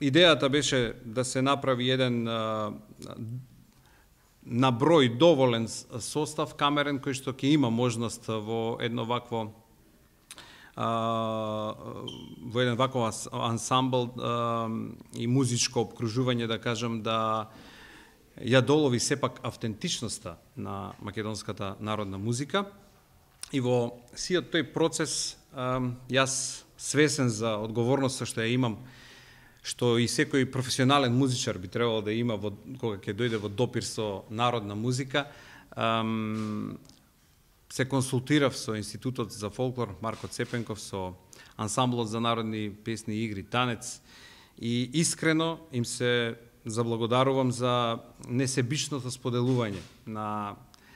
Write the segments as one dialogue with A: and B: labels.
A: идејата беше да се направи еден на број доволен состав камерен кој што ќе има можност во едно вакво ансамбл и музичко обкружување, да кажам, да ја долови сепак автентичноста на македонската народна музика. И во сиот тој процес јас свесен за одговорноста што ја имам, што и секој професионален музичар би требало да има кога ќе дојде во допир со народна музика, се консултирав со Институтот за фолклор Марко Цепенков, со ансамблот за народни песни, игри, танец, и искрено им се заблагодарувам за несебичното споделување на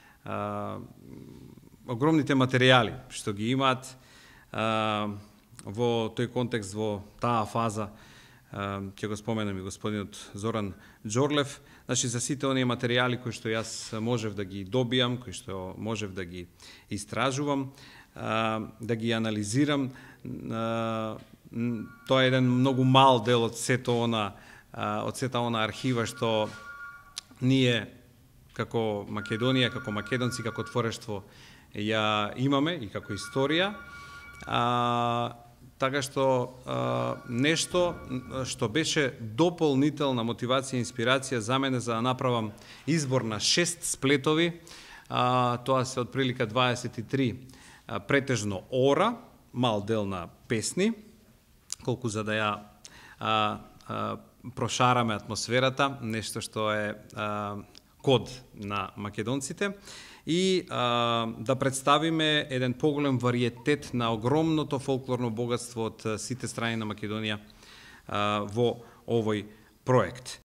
A: огромните материјали што ги имаат во тој контекст, во таа фаза. Ќе го споменам и господинот Зоран Џорлев. Значи, за сите оние материјали кои што јас можев да ги добијам, кои што можев да ги истражувам, да ги анализирам, тоа е еден многу мал дел од сета она архива што ние како Македонија, како македонци, како творештво ја имаме и како историја. Така што нешто што беше дополнителна мотивација и инспирација за мене за да направам избор на 6 сплетови, тоа се од прилика 23 претежно ора, мал дел на песни, колку за да ја прошараме атмосферата, нешто што е код на македонците, и да представиме еден поголем вариетет на огромното фолклорно богатство од сите страни на Македонија во овој проект.